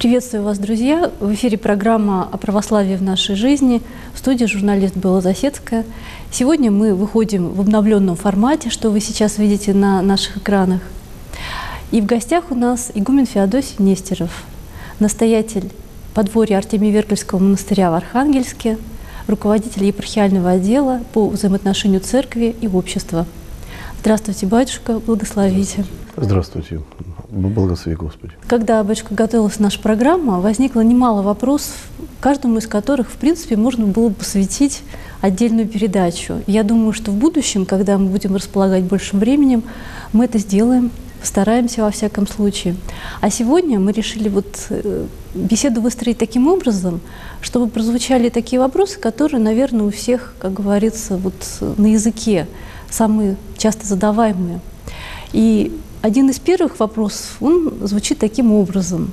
Приветствую вас, друзья! В эфире программа о православии в нашей жизни. В студии журналист Белла Засецкая. Сегодня мы выходим в обновленном формате, что вы сейчас видите на наших экранах. И в гостях у нас игумен Феодосий Нестеров, настоятель подворья Артемия-Вергальского монастыря в Архангельске, руководитель епархиального отдела по взаимоотношению церкви и общества. Здравствуйте, батюшка, благословите. Здравствуйте, благослови Господи. Когда, батюшка, готовилась наша программа, возникло немало вопросов, каждому из которых, в принципе, можно было бы посвятить отдельную передачу. Я думаю, что в будущем, когда мы будем располагать большим временем, мы это сделаем, постараемся во всяком случае. А сегодня мы решили беседу выстроить таким образом, чтобы прозвучали такие вопросы, которые, наверное, у всех, как говорится, на языке, самые часто задаваемые. И один из первых вопросов, он звучит таким образом.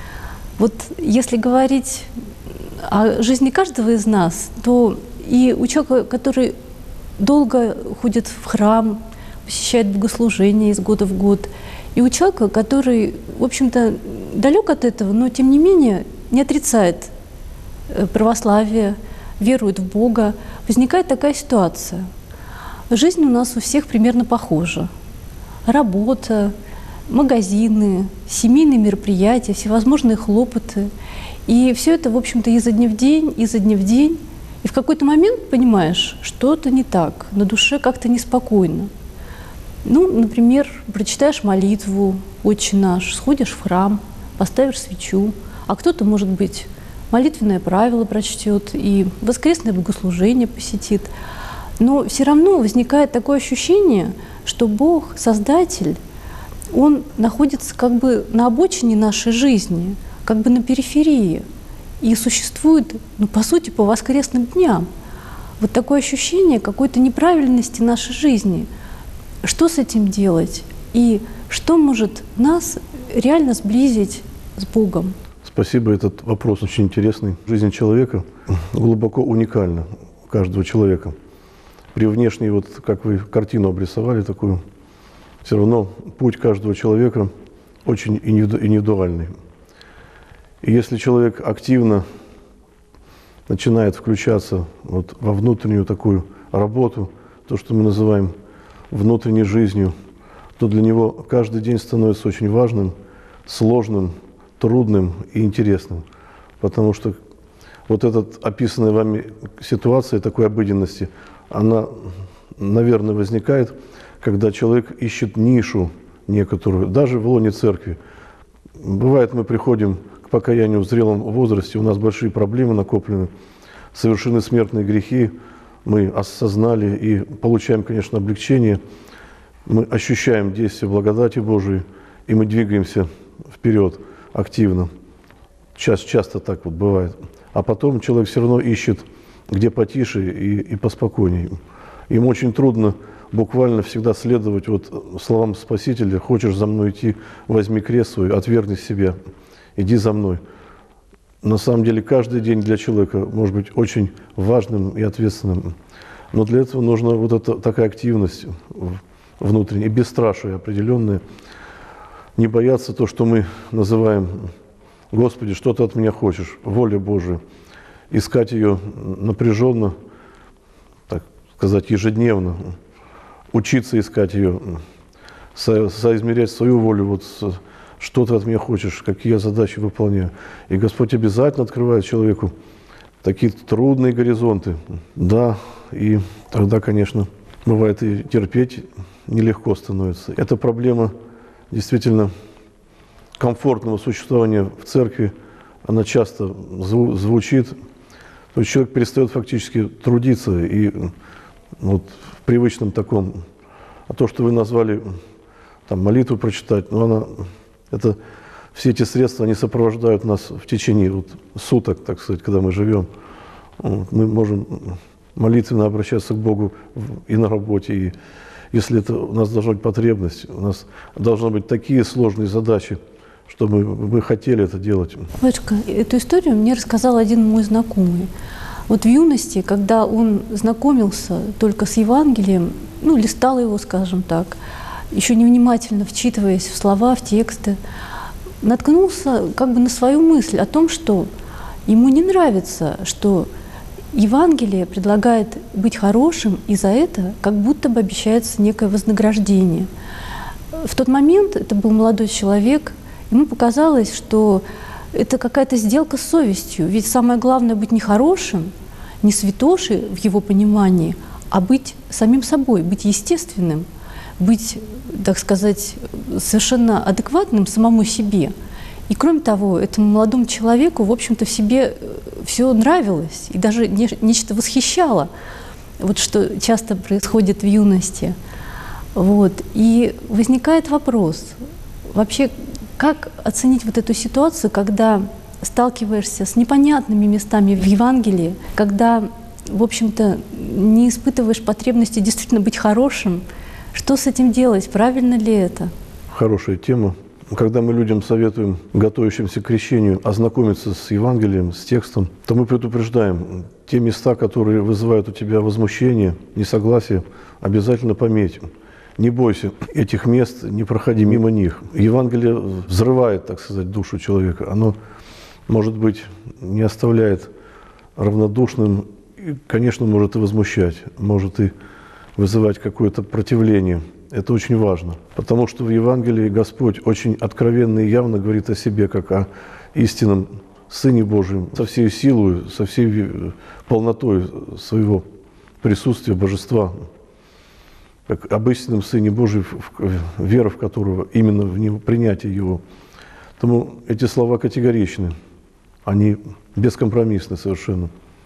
Если говорить о жизни каждого из нас, то и у человека, который долго ходит в храм, посещает богослужения из года в год, и у человека, который, в общем-то, далек от этого, но тем не менее не отрицает православие, верует в Бога, возникает такая ситуация. Жизнь у нас у всех примерно похожа. Работа, магазины, семейные мероприятия, всевозможные хлопоты. И все это, в общем-то, изо дня в день. И в какой-то момент понимаешь, что-то не так, на душе как-то неспокойно. Например, прочитаешь молитву «Отче наш», сходишь в храм, поставишь свечу, а кто-то, может быть, молитвенное правило прочтет и воскресное богослужение посетит. Но все равно возникает такое ощущение, что Бог, Создатель, Он находится как бы на обочине нашей жизни, как бы на периферии, и существует, по сути, по воскресным дням. Такое ощущение какой-то неправильности нашей жизни. Что с этим делать? И что может нас реально сблизить с Богом? Спасибо, этот вопрос очень интересный. Жизнь человека глубоко уникальна, у каждого человека. При внешней, как вы картину обрисовали такую, все равно путь каждого человека очень индивидуальный. И если человек активно начинает включаться во внутреннюю такую работу, то, что мы называем внутренней жизнью, то для него каждый день становится очень важным, сложным, трудным и интересным. Потому что эта описанная вами ситуация такой обыденности, она, наверное, возникает, когда человек ищет нишу некоторую, даже в лоне церкви. Бывает, мы приходим к покаянию в зрелом возрасте, у нас большие проблемы накоплены, совершены смертные грехи, мы осознали и получаем, конечно, облегчение, мы ощущаем действие благодати Божией, и мы двигаемся вперед активно. Часто так бывает. А потом человек все равно ищет, где потише и поспокойнее. Ему очень трудно буквально всегда следовать словам Спасителя: «Хочешь за мной идти, возьми крест свой, отвергни себя, иди за мной». На самом деле каждый день для человека может быть очень важным и ответственным. Но для этого нужна такая активность внутренняя, бесстрашие определенное. Не бояться то, что мы называем: «Господи, что ты от меня хочешь?» Воля Божия. Искать ее напряженно, так сказать, ежедневно. Учиться искать ее, соизмерять свою волю, что ты от меня хочешь, какие я задачи выполняю. И Господь обязательно открывает человеку такие трудные горизонты. Да, и тогда, конечно, бывает и терпеть нелегко становится. Эта проблема действительно комфортного существования в церкви, она часто звучит. То есть человек перестает фактически трудиться и в привычном таком. А то, что вы назвали молитву прочитать, все эти средства, они сопровождают нас в течение суток, так сказать, когда мы живем. Мы можем молитвенно обращаться к Богу и на работе, и если у нас должна быть потребность, у нас должны быть такие сложные задачи, что мы хотели это делать. Батюшка, эту историю мне рассказал один мой знакомый. В юности, когда он знакомился только с Евангелием, листал его, скажем так, еще невнимательно вчитываясь в слова, в тексты, наткнулся как бы на свою мысль о том, что ему не нравится, что Евангелие предлагает быть хорошим, и за это как будто бы обещается некое вознаграждение. В тот момент, это был молодой человек, ему показалось, что это какая-то сделка с совестью. Ведь самое главное — быть не хорошим, не святошей в его понимании, а быть самим собой, быть естественным, быть, так сказать, совершенно адекватным самому себе. И кроме того, этому молодому человеку, в общем-то, в себе все нравилось и даже нечто восхищало, вот что часто происходит в юности. Вот. И возникает вопрос, вообще, как оценить вот эту ситуацию, когда сталкиваешься с непонятными местами в Евангелии, когда, в общем-то, не испытываешь потребности действительно быть хорошим? Что с этим делать? Правильно ли это? Хорошая тема. Когда мы людям советуем, готовящимся к крещению, ознакомиться с Евангелием, с текстом, то мы предупреждаем, те места, которые вызывают у тебя возмущение, несогласие, обязательно пометь. Не бойся этих мест, не проходи мимо них. Евангелие взрывает, так сказать, душу человека. Оно, может быть, не оставляет равнодушным, и, конечно, может и возмущать, может и вызывать какое-то противление. Это очень важно, потому что в Евангелии Господь очень откровенно и явно говорит о себе, как о истинном Сыне Божьем, со всей силой, со всей полнотой своего присутствия, божества, как об истинном Сыне Божьем, вера в которого, именно в него, принятие Его. Поэтому эти слова категоричны, они бескомпромиссны совершенно.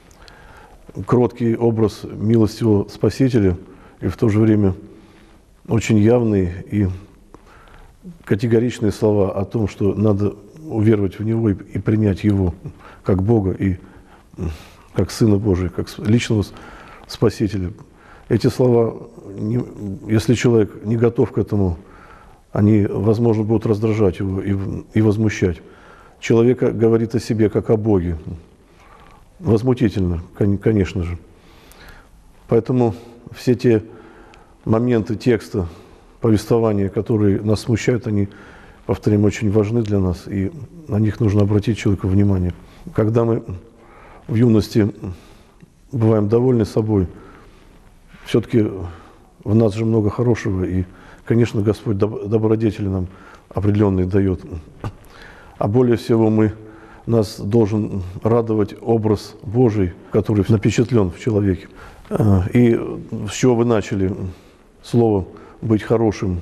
Кроткий образ милостивого Спасителя и в то же время очень явные и категоричные слова о том, что надо уверовать в Него и принять Его как Бога и как Сына Божия, как личного Спасителя. Эти слова, если человек не готов к этому, они, возможно, будут раздражать его и возмущать. Человек говорит о себе как о Боге. Возмутительно, конечно же. Поэтому все те моменты текста, повествования, которые нас смущают, они, повторим, очень важны для нас, и на них нужно обратить человеку внимание. Когда мы в юности бываем довольны собой, все-таки в нас же много хорошего, и, конечно, Господь добродетели нам определенные дает. А более всего нас должен радовать образ Божий, который напечатлен в человеке. И с чего вы начали? Слово «быть хорошим»,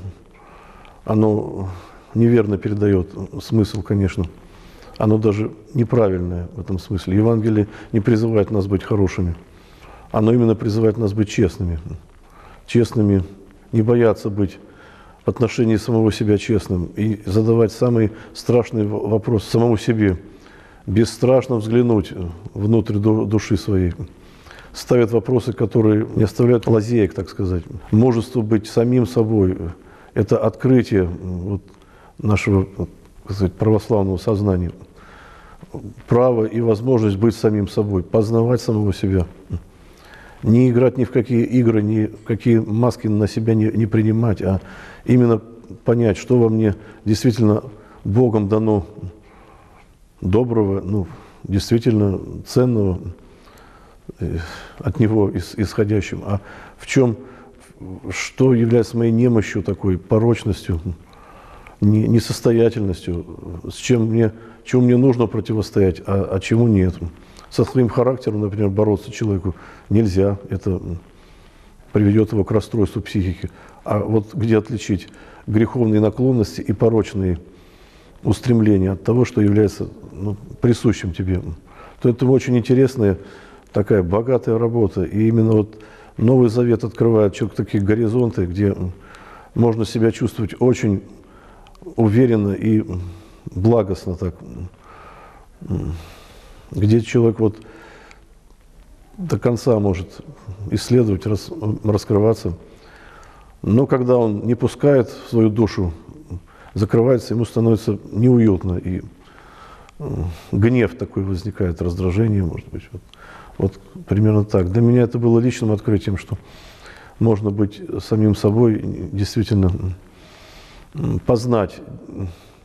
оно неверно передает смысл, конечно. Оно даже неправильное в этом смысле. Евангелие не призывает нас быть хорошими. Оно именно призывает нас быть честными. Честными, не бояться быть в отношении самого себя честным и задавать самый страшный вопрос самому себе. Бесстрашно взглянуть внутрь души своей. Ставят вопросы, которые не оставляют лазеек, так сказать. Мужество быть самим собой – это открытие нашего, так сказать, православного сознания. Право и возможность быть самим собой, познавать самого себя. Не играть ни в какие игры, ни в какие маски на себя не принимать, а именно понять, что во мне действительно Богом дано доброго, действительно ценного, от Него исходящим, а в чем, что является моей немощью такой, порочностью, несостоятельностью, чему мне нужно противостоять, а чему нет. Со своим характером, например, бороться человеку нельзя, это приведет его к расстройству психики. А вот где отличить греховные наклонности и порочные устремления от того, что является присущим тебе, то это очень интересная такая богатая работа. И именно Новый Завет открывает такие горизонты, где можно себя чувствовать очень уверенно и благостно так, где человек до конца может исследовать, раскрываться. Но когда он не пускает в свою душу, закрывается, ему становится неуютно, и гнев такой возникает, раздражение, может быть. Вот примерно так. Для меня это было личным открытием, что можно быть самим собой, действительно познать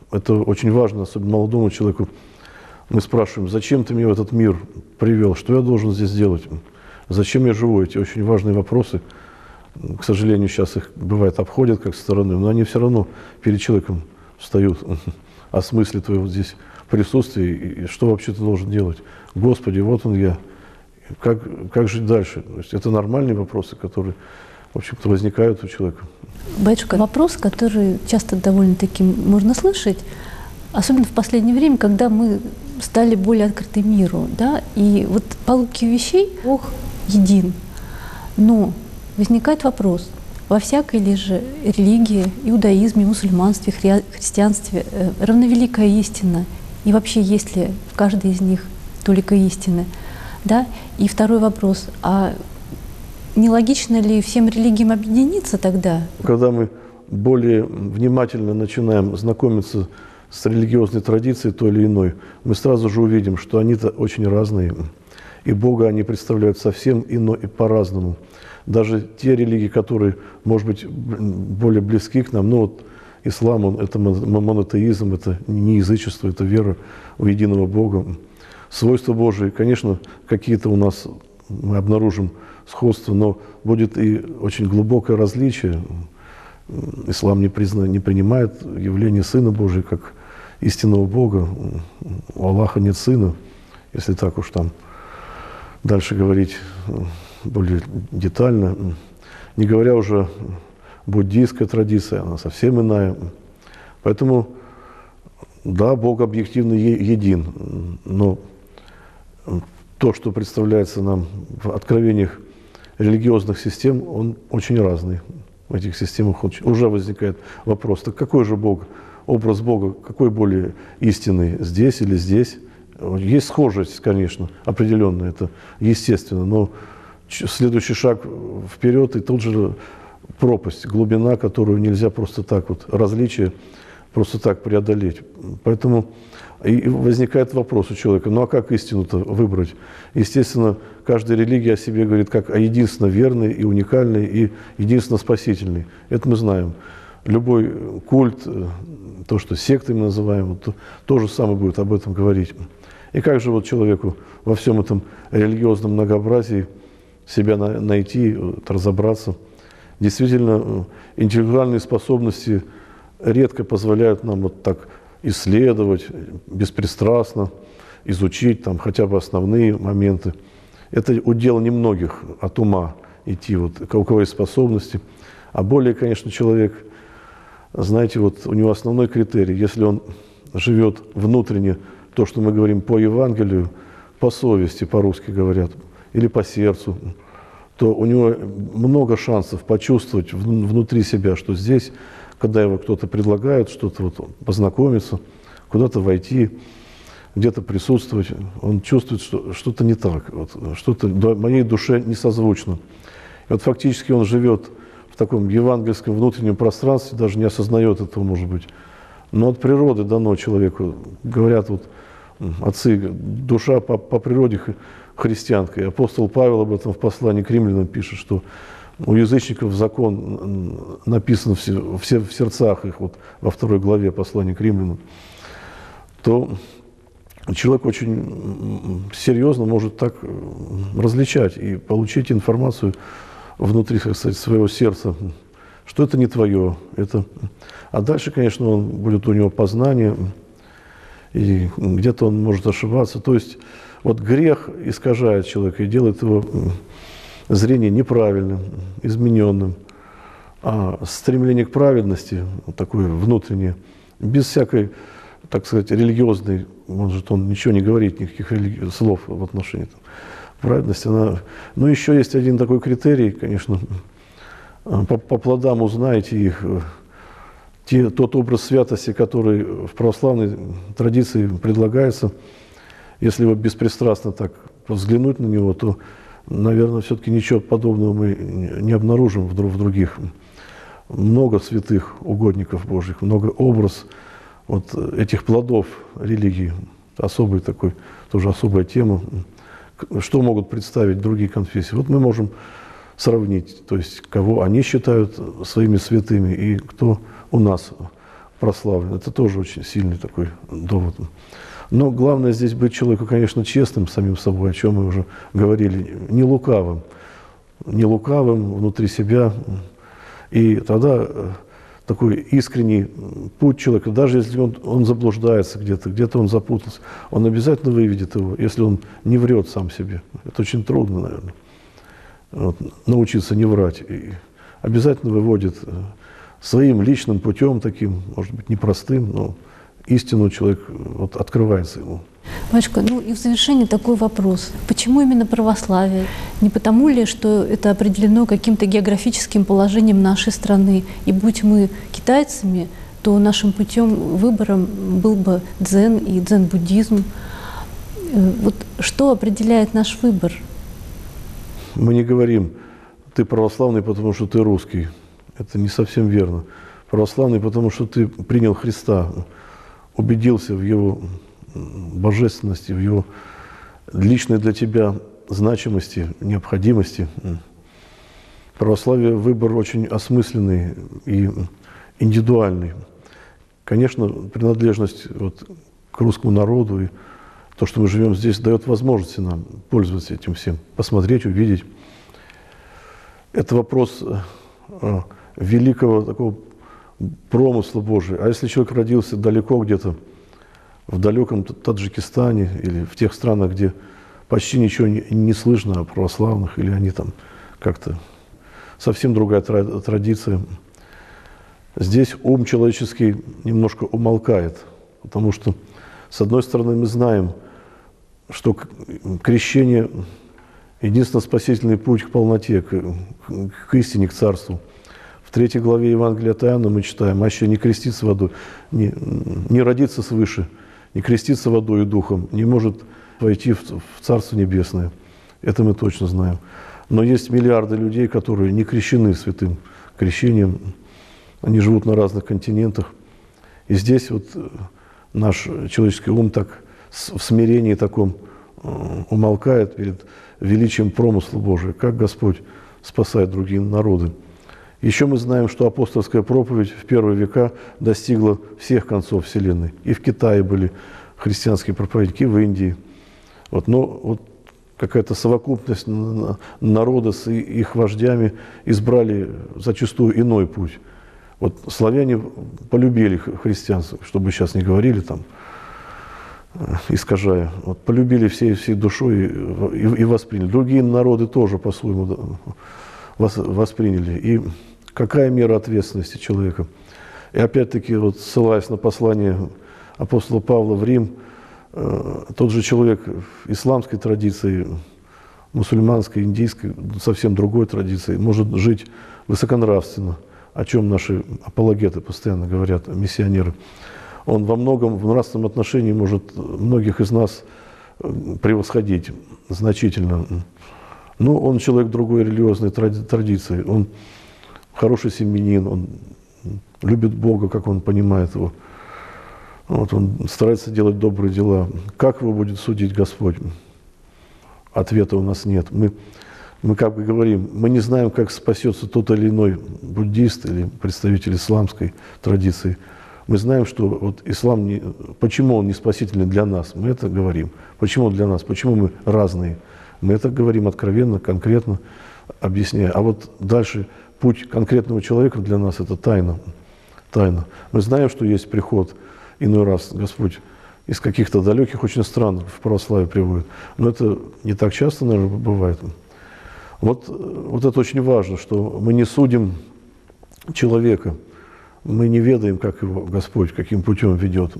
это очень важно, особенно молодому человеку. Мы спрашиваем, зачем ты меня в этот мир привел, что я должен здесь делать, зачем я живу, эти очень важные вопросы. К сожалению, сейчас их бывает обходят как со стороны, но они все равно перед человеком встают о смысле твоего здесь присутствия и что вообще ты должен делать. Господи, вот он я, как жить дальше? То есть это нормальные вопросы, которые, в общем-то, возникают у человека. Батюшка, вопрос, который часто довольно-таки можно слышать, особенно в последнее время, когда мы стали более открыты миру, да, и вот по логике вещей Бог един, но возникает вопрос, во всякой ли же религии, иудаизме, мусульманстве, христианстве равновеликая истина, и вообще есть ли в каждой из них толика истины, да? И второй вопрос, а нелогично ли всем религиям объединиться тогда? Когда мы более внимательно начинаем знакомиться с религиозной традицией той или иной, мы сразу же увидим, что они-то очень разные, и Бога они представляют совсем ино и по-разному. Даже те религии, которые, может быть, более близки к нам, ну вот ислам, это монотеизм, это не язычество, это вера в единого Бога. Свойства Божии, конечно, какие-то у нас мы обнаружим сходство, но будет и очень глубокое различие. Ислам не принимает явление Сына Божия как истинного Бога. У Аллаха нет Сына, если так уж там дальше говорить более детально. Не говоря уже буддийская традиция, она совсем иная. Поэтому, да, Бог объективно един, но то, что представляется нам в откровениях религиозных систем, он очень разный. В этих системах уже возникает вопрос, так какой же Бог, образ Бога, какой более истинный, здесь или здесь? Есть схожесть, конечно, определенная, это естественно, но следующий шаг вперед, и тут же пропасть, глубина, которую нельзя просто так вот, различие просто так преодолеть. Поэтому и возникает вопрос у человека, ну а как истину-то выбрать? Естественно, каждая религия о себе говорит как о единственно верной и уникальной, и единственно спасительной. Это мы знаем. Любой культ, то, что сектами называем, то же самое будет об этом говорить. И как же вот человеку во всем этом религиозном многообразии себя найти, разобраться? Действительно, интеллектуальные способности редко позволяют нам вот так исследовать, беспристрастно изучить там хотя бы основные моменты. Это удел немногих от ума идти, вот, у кого есть способности. А более, конечно, человек, знаете, вот у него основной критерий, если он живет внутренне, то, что мы говорим по Евангелию, по совести, по-русски говорят, или по сердцу, то у него много шансов почувствовать внутри себя, что здесь, когда его кто-то предлагает что-то вот, познакомиться, куда-то войти, где-то присутствовать, он чувствует, что что-то не так, вот, что-то моей душе не созвучно. И вот фактически он живет в таком евангельском внутреннем пространстве, даже не осознает этого, может быть. Но от природы дано человеку, говорят вот отцы, душа по природе христианка. И апостол Павел об этом в послании к римлянам пишет, что у язычников закон написан в сердцах их, вот во 2 главе послания к римлянам, то человек очень серьезно может так различать и получить информацию внутри, так сказать, своего сердца, что это не твое. Это... А дальше, конечно, будет у него познание, и где-то он может ошибаться. То есть вот грех искажает человека и делает его зрение неправильным, измененным. А стремление к праведности, вот такое внутреннее, без всякой, так сказать, религиозной, может, он ничего не говорит, никаких слов в отношении праведности. Но еще есть один такой критерий, конечно, по плодам узнаете их. Тот образ святости, который в православной традиции предлагается, если его беспристрастно так взглянуть на него, то, наверное, все-таки ничего подобного мы не обнаружим в других. Много святых угодников Божьих, много образ вот этих плодов религии. Особый такой, тоже особая тема. Что могут представить другие конфессии? Вот мы можем сравнить, то есть кого они считают своими святыми и кто у нас прославлен. Это тоже очень сильный такой довод. Но главное здесь быть человеку, конечно, честным самим собой, о чем мы уже говорили, не лукавым внутри себя. И тогда такой искренний путь человека, даже если он заблуждается где-то он запутался, он обязательно выведет его, если он не врет сам себе. Это очень трудно, наверное, научиться не врать. И обязательно выводит своим личным путем, таким, может быть, непростым, но истину человек открывается ему. Батюшка, и в завершении такой вопрос. Почему именно православие? Не потому ли, что это определено каким-то географическим положением нашей страны? И будь мы китайцами, то нашим путем выбором был бы дзен и дзен-буддизм. Вот что определяет наш выбор? Мы не говорим, ты православный, потому что ты русский. Это не совсем верно. Православный, потому что ты принял Христа, убедился в Его божественности, в Его личной для тебя значимости, необходимости. Православие – выбор очень осмысленный и индивидуальный. Конечно, принадлежность к русскому народу и то, что мы живем здесь, дает возможности нам пользоваться этим всем, посмотреть, увидеть. Это вопрос великого такого промысла Божия. А если человек родился далеко где-то, в далеком Таджикистане или в тех странах, где почти ничего не слышно о православных, или они там как-то совсем другая традиция, здесь ум человеческий немножко умолкает, потому что, с одной стороны, мы знаем, что крещение – единственно спасительный путь к полноте, к истине, к царству. В 3 главе Евангелия от Иоанна мы читаем: «Аще не креститься водой, не родиться свыше, не креститься водой и духом, не может войти в Царство Небесное». Это мы точно знаем. Но есть миллиарды людей, которые не крещены святым крещением. Они живут на разных континентах. И здесь наш человеческий ум так в смирении таком умолкает перед величием промысла Божия, как Господь спасает другие народы. Еще мы знаем, что апостольская проповедь в первые века достигла всех концов Вселенной. И в Китае были христианские проповедники, и в Индии. Но какая-то совокупность народа с их вождями избрали зачастую иной путь. Славяне полюбили христианство, чтобы сейчас не говорили там, искажая. Полюбили всей душой и восприняли. Другие народы тоже по-своему восприняли. И какая мера ответственности человека? И опять-таки, ссылаясь на послание апостола Павла в Рим, тот же человек исламской традиции, мусульманской, индийской, совсем другой традиции, может жить высоконравственно, о чем наши апологеты постоянно говорят, миссионеры. Он во многом в нравственном отношении может многих из нас превосходить значительно. Но он человек другой религиозной традиции, он хороший семьянин, он любит Бога, как он понимает его. Он старается делать добрые дела. Как его будет судить Господь? Ответа у нас нет. Мы как бы говорим, мы не знаем, как спасется тот или иной буддист или представитель исламской традиции. Мы знаем, что ислам, почему он не спасительный для нас, мы это говорим. Почему для нас, почему мы разные. Мы это говорим откровенно, конкретно, объясняя. А дальше путь конкретного человека для нас – это тайна. Тайна. Мы знаем, что есть приход. Иной раз Господь из каких-то далеких очень стран в православие приводит. Но это не так часто, наверное, бывает. Это очень важно, что мы не судим человека. Мы не ведаем, как его Господь, каким путем ведет.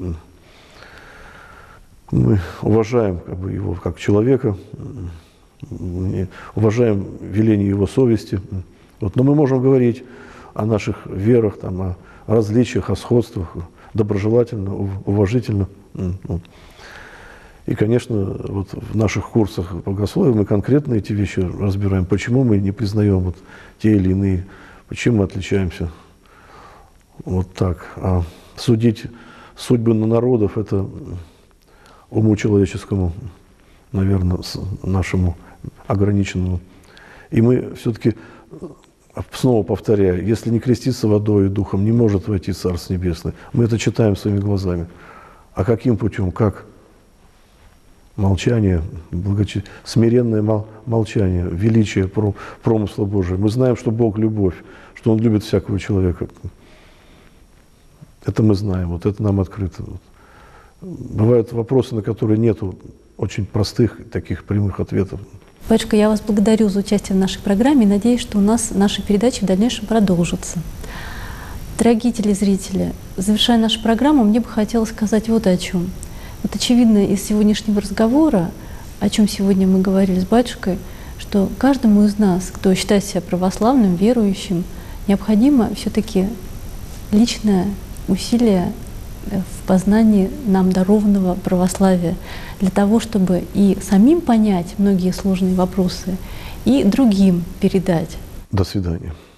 Мы уважаем его как человека, уважаем веление его совести. Но мы можем говорить о наших верах, о различиях, о сходствах, доброжелательно, уважительно. И, конечно, в наших курсах богословия мы конкретно эти вещи разбираем, почему мы не признаем те или иные, почему мы отличаемся. Так. А судить судьбы народов – это уму человеческому, наверное, нашему ограниченному. И мы все-таки снова повторяю, если не креститься водой и духом, не может войти в Царство Небесное. Мы это читаем своими глазами. А каким путем? Как? Молчание, смиренное молчание, величие промысла Божия. Мы знаем, что Бог – любовь, что Он любит всякого человека. Это мы знаем, вот это нам открыто. Бывают вопросы, на которые нету очень простых, таких прямых ответов. Батюшка, я вас благодарю за участие в нашей программе и надеюсь, что у нас наши передачи в дальнейшем продолжатся. Дорогие телезрители, завершая нашу программу, мне бы хотелось сказать вот о чем. Вот очевидно из сегодняшнего разговора, о чем сегодня мы говорили с батюшкой, что каждому из нас, кто считает себя православным, верующим, необходимо все-таки личное усилие в познании нам дарованного православия, для того, чтобы и самим понять многие сложные вопросы, и другим передать. До свидания.